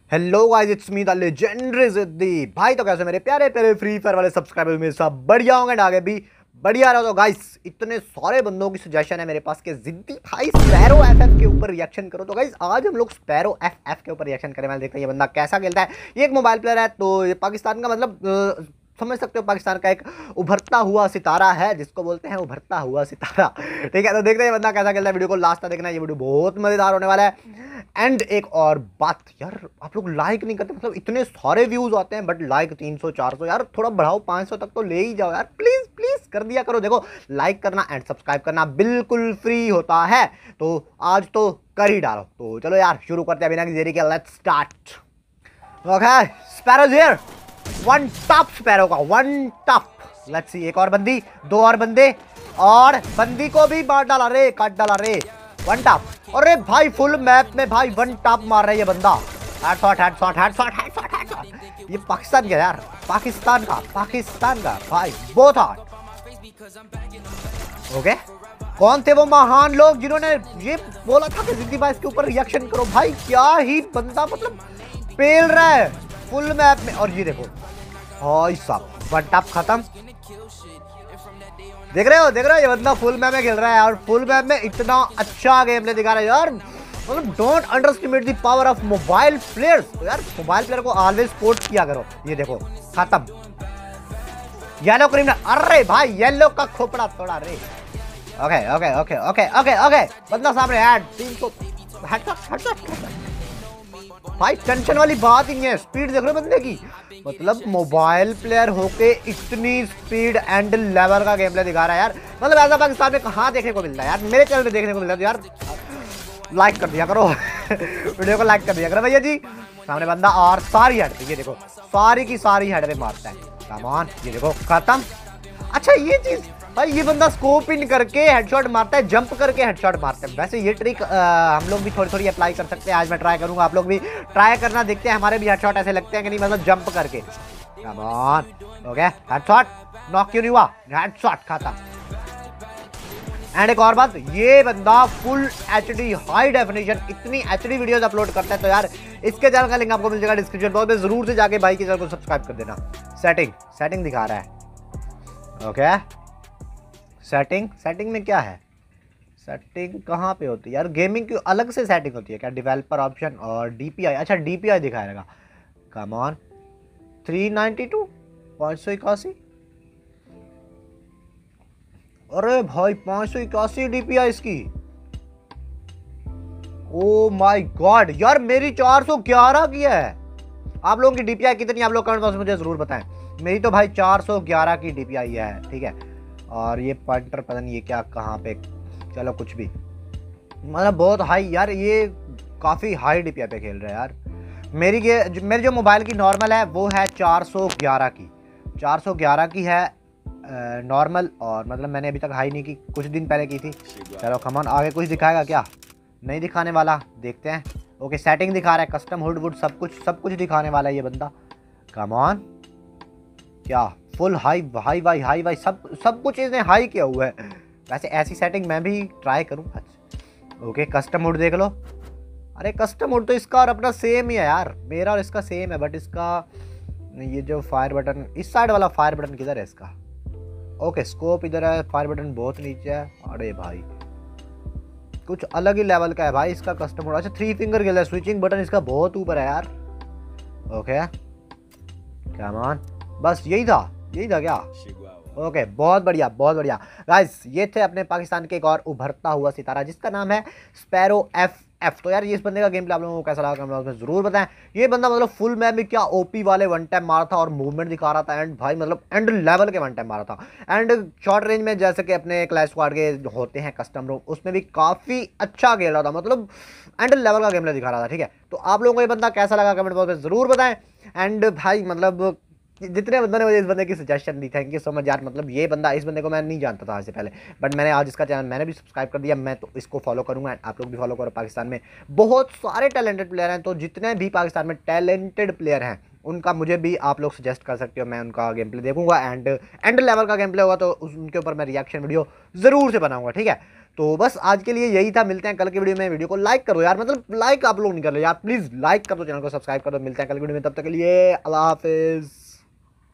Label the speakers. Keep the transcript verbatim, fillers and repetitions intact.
Speaker 1: Hello guys, it's me the legendary जिद्दी भाई। तो कैसे मेरे प्यारे प्यारे फ्री फायर वाले सब्सक्राइबर्स मेरे साथ बढ़िया होंगे, आगे भी बढ़िया रहो। तो गाइस, इतने सारे बंदों की सजेशन है मेरे पास के जिद्दी भाई स्पैरो एफएफ के ऊपर रिएक्शन करो। तो गाइस, आज हम लोग स्पैरो एफएफ के ऊपर रिएक्शन करें। मैं देखते हैं ये बंदा कैसा खेलता है। ये एक मोबाइल प्लेयर है, तो ये पाकिस्तान का मतलब अ, समझ सकते हो, पाकिस्तान का एक उभरता हुआ सितारा है, जिसको बोलते हैं उभरता हुआ सितारा। ठीक है, तो देखते हैं ये बंदा कैसा खेलता है। वीडियो को लास्ट तक देखना, ये वीडियो बहुत मजेदार होने वाला है। एंड एक और बात यार, आप लोग लाइक नहीं करते, मतलब इतने सारे व्यूज आते हैं बट लाइक तीन सौ चार सौ, यार थोड़ा बढ़ाओ, पाँच सौ तक तो ले ही जाओ यार, प्लीज प्लीज कर दिया करो। देखो, लाइक करना एंड सब्सक्राइब करना बिल्कुल फ्री होता है, तो आज तो कर ही डालो। तो चलो यार, शुरू करते हैं बिना किसी देरी के। Let's start. Okay, sparrow here, one top sparrow का, वन टॉप। लेट्स सी, एक और बंदी, दो और बंदे, और बंदी को भी मार डाला रे, काट डाला रे। वन टॉप, अरे भाई फुल मैप में भाई वन टॉप मार रहा है ये बंदा। Headshot headshot headshot headshot headshot. ये पाकिस्तान का यार, पाकिस्तान का पाकिस्तान का भाई, बहुत हार्ड। ओके, कौन थे वो महान लोग जिन्होंने ये बोला था कि जिद्दी भाई इसके ऊपर रिएक्शन करो। भाई क्या ही बंदा, मतलब पेल रहा है फुल मैप में। और ये देखो भाई साहब, वन टॉप खत्म। देख रहे हो देख रहे हो ये बंदा फुल मैप में खेल रहा है, और फुल मैप में इतना अच्छा गेम प्ले दिखा रहा है यार। मतलब don't underestimate the power of mobile players. तो यार मोबाइल प्लेयर को ऑलवेज सपोर्ट किया करो। ये देखो खत्म, येलो क्रिमिनल। अरे भाई येलो का खोपड़ा तोड़ा रे। Okay okay okay okay okay okay, बंदा सामने हेड तीन सौ हेडशॉट हेडशॉट। भाई टेंशन वाली बात ही है, स्पीड देख रहे हो बंदे की, मतलब मोबाइल प्लेयर होके इतनी स्पीड एंड लेवल का गेम प्ले दिखा रहा है यार। मतलब ऐसा पाकिस्तान में कहाँ देखने को मिलता है यार, मेरे चैनल पे देखने को मिलता है। तो यार लाइक कर दिया करो वीडियो को लाइक कर दिया करो भैया जी। सामने बंदा, और सारी हेड पे, ये देखो सारी की सारी हेड पे मारता है। कम ऑन, ये देखो खत्म। अच्छा ये चीज भाई, ये बंदा स्कोप इन करके हेडशॉट मारता है, जंप करके हेडशॉट मारता है। वैसे ये ट्रिक आ, हम लोग भी थोड़ी थोड़ी अप्लाई कर सकते हैं। आज मैं ट्राई करूंगा, आप लोग भी ट्राई करना, देखते हैं हमारे भी हेडशॉट ऐसे लगते हैं कि नहीं, मतलब जंप करके। Come on, okay headshot, knock क्यों नहीं हुआ, हेडशॉट खत्म। एंड एक और बात, ये बंदा फुल एचडी हाई डेफिनेशन इतनी एचडी वीडियोस अपलोड करता है। तो यार इसके चैनल का लिंक आपको मिल जाएगा डिस्क्रिप्शन बॉक्स में, जरूर से जाके भाई के चैनल को सब्सक्राइब कर देना। सेटिंग सेटिंग दिखा रहा है। ओके, सेटिंग सेटिंग में क्या है, सेटिंग कहाँ पे होती है यार, गेमिंग की अलग से सेटिंग होती है क्या, डेवलपर ऑप्शन और डीपीआई। अच्छा डीपीआई दिखाएगा। Come on, three ninety two, पाँच सौ इक्यासी। अरे भाई पाँच सौ इक्यासी डीपीआई इसकी। ओ माय गॉड यार, मेरी चार सौ ग्यारह की है। आप लोगों की डीपीआई कितनी, आप लोग कमेंट बॉक्स में मुझे जरूर बताएं। मेरी तो भाई चार सौ ग्यारह की डीपीआई है, ठीक है। और ये पॉइंटर पता नहीं ये क्या कहाँ पे, चलो कुछ भी, मतलब बहुत हाई यार, ये काफ़ी हाई डीपीआई पे खेल रहा है यार। मेरी ये मेरी जो मोबाइल की नॉर्मल है वो है चार सौ ग्यारह की, चार सौ ग्यारह की है नॉर्मल। और मतलब मैंने अभी तक हाई नहीं की, कुछ दिन पहले की थी। चलो कमान, आगे कुछ दिखाएगा क्या, नहीं दिखाने वाला, देखते हैं। ओके, सेटिंग दिखा रहा है, कस्टम हुड वुड सब कुछ सब कुछ दिखाने वाला है ये बंदा। Come, on full high high भाई हाई भाई, सब सब कुछ इसने हाई किया हुआ है। वैसे ऐसी सेटिंग मैं भी ट्राई करूँ। ओके, कस्टम मोड देख लो। अरे कस्टम मोड तो इसका और अपना सेम ही है यार, मेरा और इसका सेम है, बट इसका ये जो फायर बटन, इस साइड वाला फायर बटन किधर है इसका। ओके, स्कोप इधर है, फायर बटन बहुत नीचे है। अरे भाई कुछ अलग ही लेवल का है भाई इसका कस्टम मोड। अच्छा थ्री फिंगर गिल है, स्विचिंग बटन इसका बहुत ऊपर है यार। ओके कम ऑन, बस यही था यही था क्या। ओके okay, बहुत बढ़िया बहुत बढ़िया गाइस, ये थे अपने पाकिस्तान के एक और उभरता हुआ सितारा जिसका नाम है स्पैरो एफ एफ। तो यार ये इस बंदे का गेम प्ले आप लोगों को कैसा लगा कमेंट बॉक्स में जरूर बताएं। ये बंदा मतलब फुल मैप में क्या ओपी वाले वन टाइम मारा था और मूवमेंट दिखा रहा था, एंड भाई मतलब एंड लेवल के वन टाइम मारा था। एंड शॉर्ट रेंज में जैसे कि अपने क्लैश स्क्वाड के होते हैं कस्टम रूम, उसमें भी काफ़ी अच्छा खेल रहा था, मतलब एंड लेवल का गेम प्ले दिखा रहा था। ठीक है, तो आप लोगों को ये बंदा कैसा लगा कमेंट बॉक्स में जरूर बताएं। एंड भाई मतलब जितने बंदों ने मुझे इस बंदे की सजेशन दी, थैंक यू सो मच यार। मतलब ये बंदा, इस बंदे को मैं नहीं जानता था आज से पहले, बट मैंने आज इसका चैनल मैंने भी सब्सक्राइब कर दिया। मैं तो इसको फॉलो करूंगा, आप लोग भी फॉलो करो। पाकिस्तान में बहुत सारे टैलेंटेड प्लेयर हैं, तो जितने भी पाकिस्तान में टैलेंटेड प्लेयर हैं उनका मुझे भी आप लोग सजेस्ट कर सकते हो, मैं उनका गेम प्ले देखूंगा। एंड एंड लेवल का गेम प्ले होगा तो उनके ऊपर मैं रिएक्शन वीडियो ज़रूर से बनाऊंगा। ठीक है, तो बस आज के लिए यही था, मिलते हैं कल के वीडियो में। वीडियो को लाइक करो यार, मतलब लाइक आप लोग नहीं कर रहे यार, प्लीज लाइक कर दो, चैनल को सब्सक्राइब कर दो। मिलते हैं कल के वीडियो में, तब तक के लिए अल्लाह हाफिज।